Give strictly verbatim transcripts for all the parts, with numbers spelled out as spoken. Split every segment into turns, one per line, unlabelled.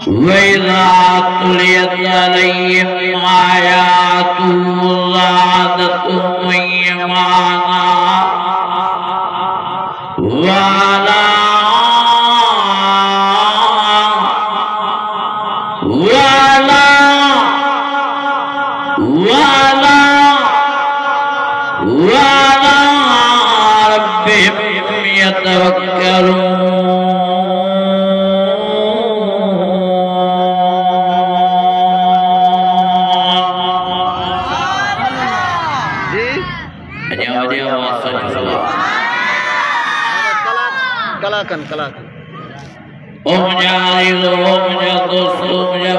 वइज़ा तुलियत अलैहिम आयातुहु ज़ादतहुम ईमाना वाला वाला वाला वाला रब्बिहिम यतवक्कलून।
कलाकन कलाकन
ओ मुझे आइज़ ओ मुझे दोस्त ओ मुझे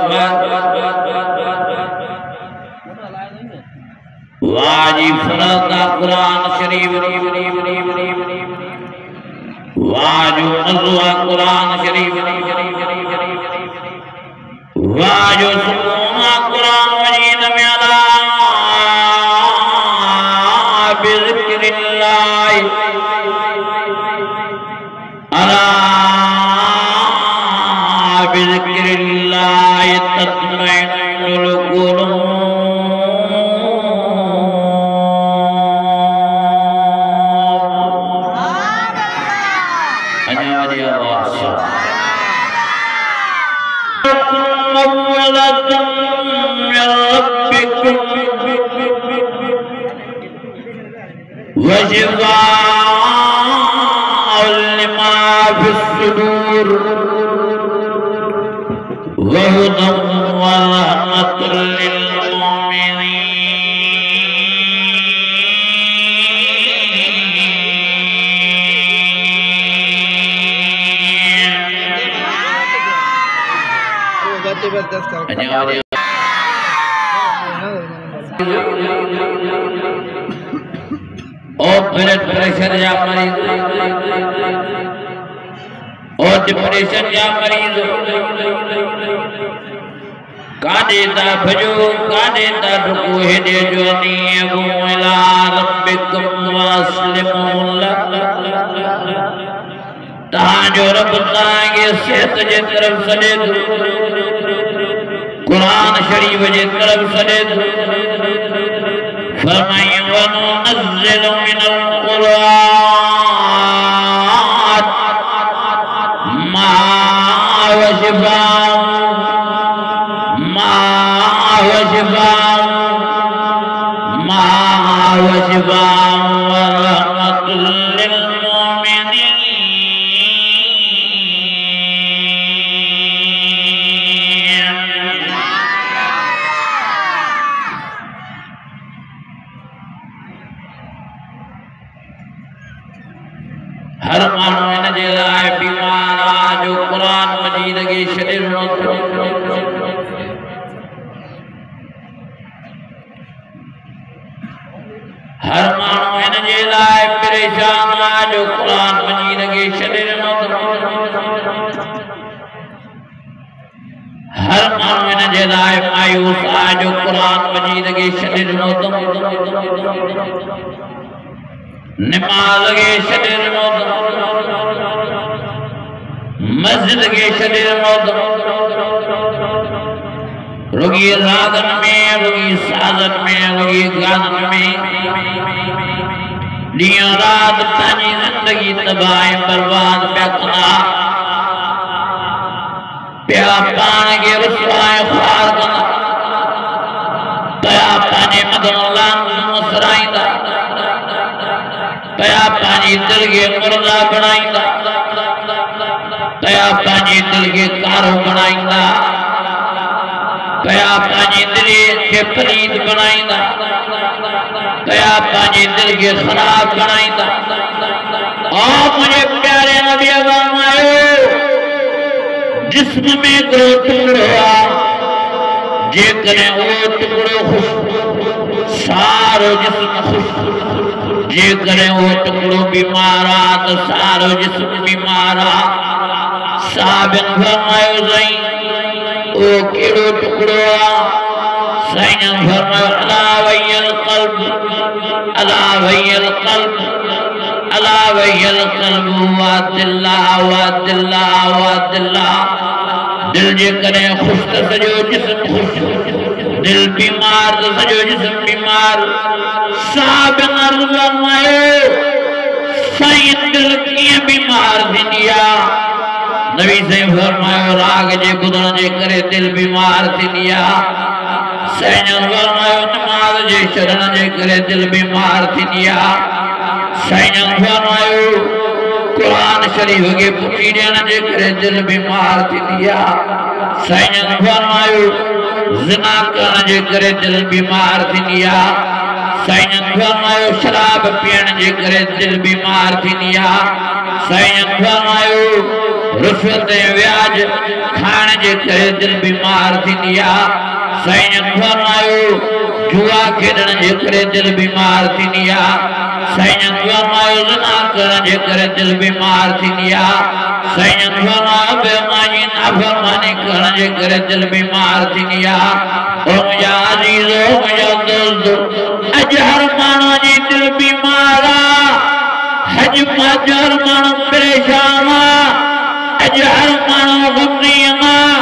वाजी फरदा कुरान शरीफ वाजो मज़वा कुरान शरीफ वाजो सुकूना कुरान मजीद में अला बिज़िक्रिल्लाह अला बिज़िक्रिल्लाह तत्मइन्नुल क़ुलूब। वशिफ़ाअ लिमा फ़िस्सुदूर वहुदन व रहमतुल लिलमुमिनीन। और ब्लड प्रेशर या मरीज और डिप्रेशन या मरीज कादे ता भजो कादे ता रुको हेदे जो नी अबू इला रब्बिकुम वास्लिमू ताजो रब तांगे सेहत जे तरफ सदे कुरान शरीफ जे तरफ सदे फरमाई वनुनज़्ज़िलु मिनल क़ुरआन मा हुवा शिफ़ाअ मा हुवा शिफ़ाअ मा हुवा शिफ़ाअ व रहमतुल लिलमुमिनीन। हर मानो इन जे लाइ बीमार आहे जो कुरान मजीद खे छॾिणो थो। हर मानो इन जे लाइ परेशान आहे जो कुरान मजीद खे छॾिणो थो। हर मानो इन जे लाइ मायूस आहे जो कुरान मजीद खे छॾिणो थो। नमाज के छॾिणो थो मस्जिद के छॾिणो थो रुगी रागन में रुगी साजन में रुगी गानन में ॾींहुं राति पंहिंजी ज़िंदगी तबाह बर्बाद पिया कंदा पिया पाण खे रुसवाए ख़्वार कंदा पिया पंहिंजे मथां लानत मुसराईंदा पिया पंहिंजी दिलि खे मुर्दा बणाईंदा पिया पंहिंजी दिलि खे कारो बणाईंदा पिया पंहिंजी दिलि खे पलीद बणाईंदा पिया पंहिंजी दिलि खे ख़राब बणाईंदा। ओ मुंहिंजे प्यारे नबी फरमायो जिस्म में हिकिड़ो टुकड़ो आहे जेकॾहिं उहो टुकड़ो ख़ुशि सारो जिस्म ख़ुशि जेकॾहिं उहो टुकड़ो बीमार आहे त सारो जिस्म बीमार आहे। साबिन फरमायो साईं उहो कहिड़ो टुकड़ो आहे? साईं फरमायो अला वहियल क़ल्ब अला वहियल क़ल्ब अला वहियल क़ल्ब वा दिल्ला वा दिल्ला वा दिल्ला दिल जे कने खुश त सजो जिस्म खुश दिल बीमार त सजो जिस्म बीमार साहब नर फरमायो साईं दिल कीअं बीमार थींदी आहे नबी साईं फरमायो राग जे ॿुधण जे करे दिल बीमार थींदी आहे साईं फरमायो नमाज़ जे छॾण जे करे दिल बीमार थींदी आहे साईं फरमायो कुरान शरीफ के पुठी ॾियण जे करे दिल बीमार थींदी आहे साईं फरमायो ज़िना करण जे करे दिल बीमार थींदी आहे साईं फरमायो शराब पीअण जे करे दिल बीमार थींदी आहे साईं फरमायो रिश्वत ऐं व्याज खाइण जे करे दिल बीमार थींदी आहे साईं फरमायो जुआ खेॾण जे करे दिल बीमार थींदी आहे साईं फरमायो ज़िना करण जे करे दिल बीमार थींदी आहे साईं फरमायो बेईमानी नाफ़रमानी करण जे करे दिल बीमार थींदी आहे ओ मुंहिंजा अज़ीज़ ओ मुंहिंजा दोस्त अॼु हर माण्हू जी दिल बीमार आहे हज हर माण्हू परेशान आहे अॼु हर माण्हू ग़मगीन आहे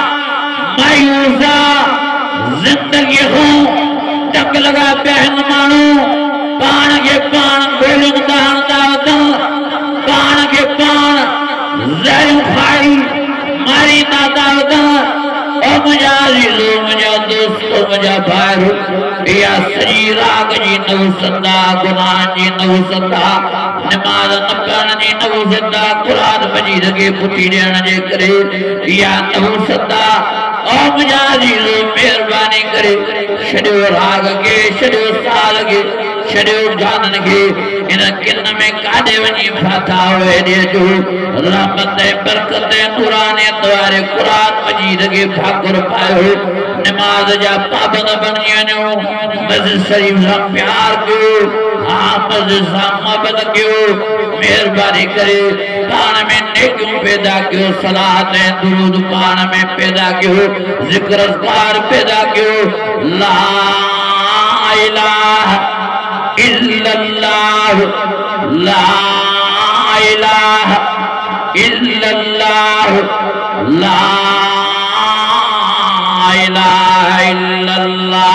मायूस आहे ज़िंदगीअ खां टक लॻा पिया आहिनि माण्हू पाण खे पाण गोलियुनि था हणंदा वञनि पाण खे पाण ज़हरियूं खाई मारींदा था वञनि ओ मुंहिंजा अज़ीज़ो मुंहिंजा दोस्त मुंहिंजा भाइर इहा सॼी राग जी नवसत आहे गुनाह जी नवसत आहे नमाज़ न पढ़ण जी नवसत आहे क़ुरान मजीद खे पुठी ॾियण जे करे इहा नवसत आहे ओ मुंहिंजा अज़ीज़ो महिरबानी करे छॾियो राग खे छॾियो साल खे छॾियो गाननि खे इन किन में काॾे वञी फाथा हुए ॾिजो रहमत ऐं बरकत ऐं नूरानियत वारे क़ुरान मजीद खे भाकुर पायो नमाज़ जा पाबंद बणिजी वञो मस्जिद शरीफ सां प्यार कयो हा मस्जिद सां मोहबत कयो महिरबानी करे पाण में नेकियूं पैदा कयो सलात ऐं दुरूद पाण में पैदा कयो ज़िक्र अज़कार पैदा कयो ला इलाहा इल्लल्लाह ला इलाहा इल्लल्लाह ला इलाहा इल्लल्लाह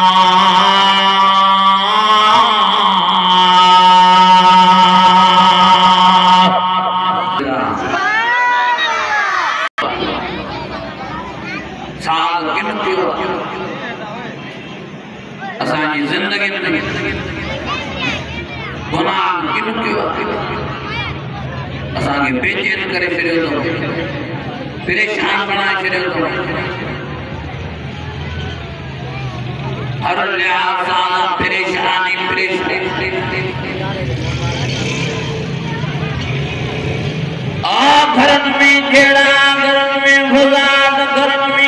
साल किन थियो असांजी ज़िंदगी में गुनाह किन थियो असांखे बेचैन करे छॾियो अथऊं परेशान बणाए छॾियो अथऊं हर लिहाज़ सां परेशानी परेशानी आ घरनि में जहिड़ा घरनि में फसाद घरनि में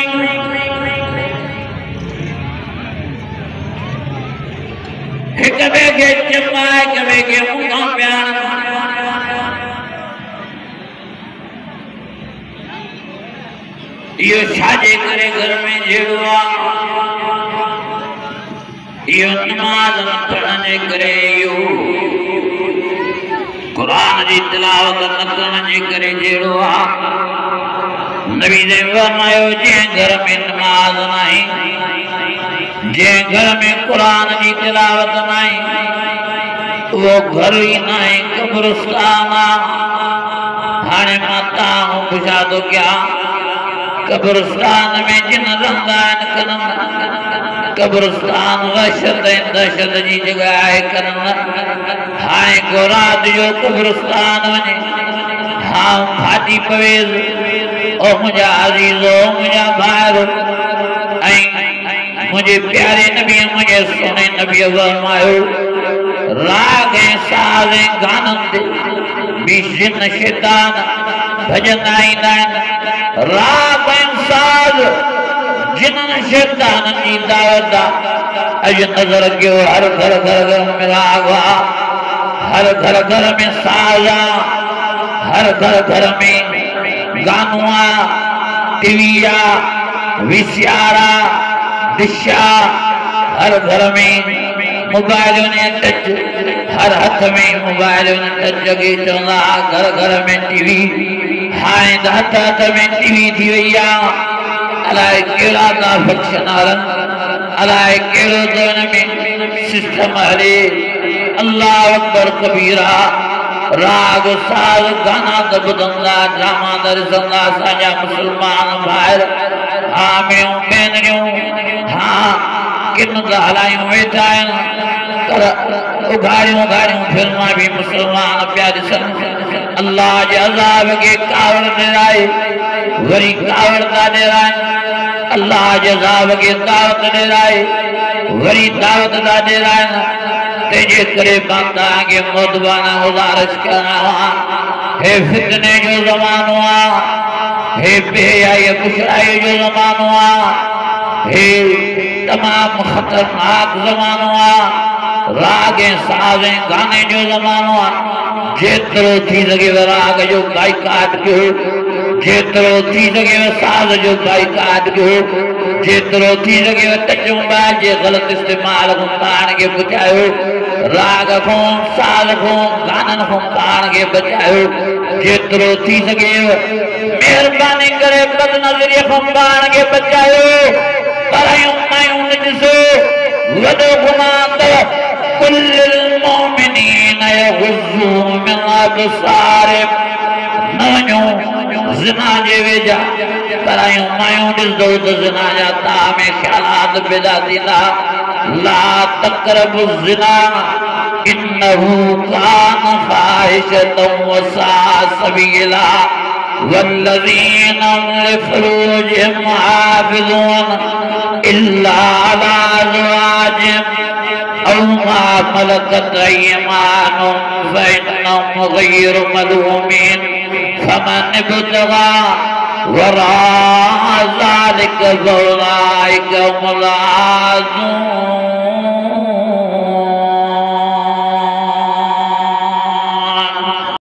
हिक ॿिए खे चिपाए हिक ॿिए खे मुखां पिया इहो छाजे करे घर में जहिड़ो आहे इहो नमाज़ न पढ़ण जे करे इहो क़ुरान जी तिलावत न करण जे करे जहिड़ो आहे नबी ने फरमायो जंहिं घर में नमाज़ नाहे जंहिं घर में क़ुरान जी तिलावत नाहे वो घर ही नाहे कब्रिस्तान आहे हाणे मां तव्हां पुछा थो कयां कब्रिस्तान में जिन रहंदा आहिनि कनि कब्रिस्तान वहशत ऐं दहशत जी जॻह आहे कनि हाणे को राति जो कब्रिस्तान वञे हा फाटी पवेस ओ मुंहिंजा अज़ीज़ो मुंहिंजा भाइर ऐं मुझे प्यारे नबी मुझे सुने नबी फरमायो राग ऐं साज़ ऐं गाननि ते बि जिन शैतान भॼंदा ईंदा आहिनि राग ऐं साज़ जिन्हनि शैताननि जी दावत आहे अॼु नज़र कयो हर घर घर घर में राग आहे हर घर घर में साज़ आहे हर घर घर में गानो आहे टीवी आहे वीसीआर आहे दिशा हर घर में मोबाइल ने टच हर हाथ में मोबाइल ने टच लगे चौंदा घर घर में टीवी हाणे त हथ हथ में टीवी थी वई आहे अलाए कहिड़ा था फंक्शन हलनि अलाए कहिड़ो तो हिन में सिस्टम हले अल्लाह अकबर कबीरा राग साग गाना त ॿुधंदा ड्रामा त ॾिसंदा असांजा मुस्लमान ॿाहिरि हा भेणियूं भेनरियूं हा किन त हलायूं वेठा आहिनि पर उघाड़ियूं उघाड़ियूं फिल्मां बि मुस्लमान पिया ॾिसनि अल्लाह जे अज़ाब खे कावड़ ॾिराए वरी कावड़ था ॾिराइनि अल्लाह जे अज़ाब खे दावत ॾिराए वरी दावत था ॾिराइनि तेजे करे मां तव्हांखे मोदबाना गुज़ारिश कयां हे फितने जो ज़मानो आहे हे बेहयाई बुशराई जो ज़मानो आहे हे तमाम खतरनाक ज़मानो आहे राग ऐं साज़ ऐं गाने जो ज़मानो आहे जेतिरो थी सघेव राग जो बाइकाट कयो जेतिरो थी सघेव साज़ जो बाइकाट कयो जेतिरो थी सघेव टच मोबाइल जे ग़लति इस्तेमाल खां पाण खे बचायो राग खां साज़ खां गाननि खां पाण खे बचायो जेतिरो थी सघेव महिरबानी करे बदनज़रीअ खां पाण खे बचायो परायूं मायूं न ॾिसो वॾो गुनाह अथव कुल्लिल मोमिनीन यग़ुज़्ज़ू मिन अब्सारिहिम न वञो ज़िना जे वेझा परायूं मायूं ॾिसंदो त ज़िना जा तव्हां में ख़्यालात पैदा थींदा ला तक़रबु ज़िना इन्नहु कान फ़ाहिशतन वसाअ सबीला वल्लज़ीन लिफ़ुरूजिहिम हाफ़िज़ून इल्ला अला अज़वाजिहिम औ मा मलकत अयमानुहुम फ़इन्नहुम ग़ैरु मलूमीन फमन इब्तग़ा वराअ ज़ालिक फ़उलाइका हुमुल आदून।